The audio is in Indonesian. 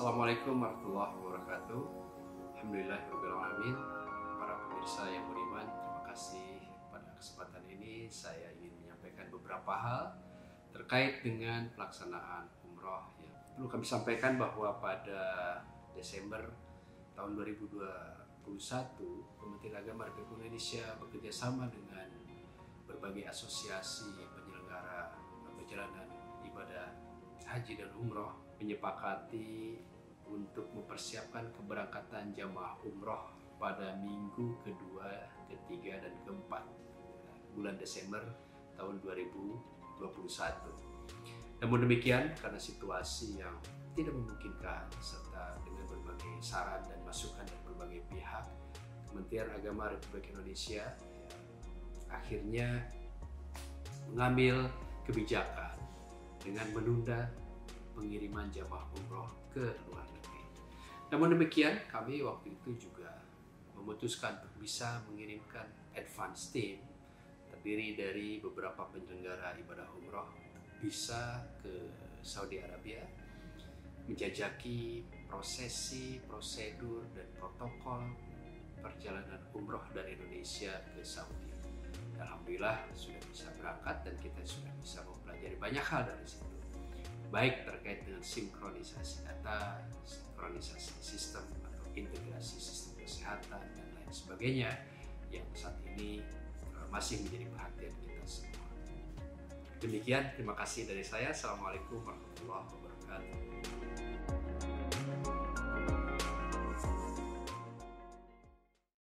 Assalamualaikum warahmatullahi wabarakatuh. Alhamdulillahirrahmanirrahim. Para pemirsa yang beriman, terima kasih. Pada kesempatan ini saya ingin menyampaikan beberapa hal terkait dengan pelaksanaan umroh. Perlu kami sampaikan bahwa pada Desember tahun 2021, Kementerian Agama Republik Indonesia bekerja sama dengan berbagai asosiasi penyelenggara perjalanan ibadah haji dan umroh menyepakati untuk mempersiapkan keberangkatan jamaah umroh pada minggu kedua, ketiga, dan keempat bulan Desember tahun 2021. Namun demikian, karena situasi yang tidak memungkinkan serta dengan berbagai saran dan masukan dari berbagai pihak, Kementerian Agama Republik Indonesia akhirnya mengambil kebijakan dengan menunda pengiriman jamaah umroh ke luar negeri. Namun demikian, kami waktu itu juga memutuskan untuk bisa mengirimkan advance team terdiri dari beberapa penyelenggara ibadah umroh bisa ke Saudi Arabia menjajaki prosesi, prosedur, dan protokol perjalanan umroh dari Indonesia ke Saudi. Alhamdulillah sudah bisa berangkat dan kita sudah bisa mempelajari banyak hal dari situ. Baik terkait dengan sinkronisasi data, sinkronisasi sistem atau integrasi sistem kesehatan dan lain sebagainya yang saat ini masih menjadi perhatian kita semua. Demikian, terima kasih dari saya. Assalamualaikum warahmatullahi wabarakatuh.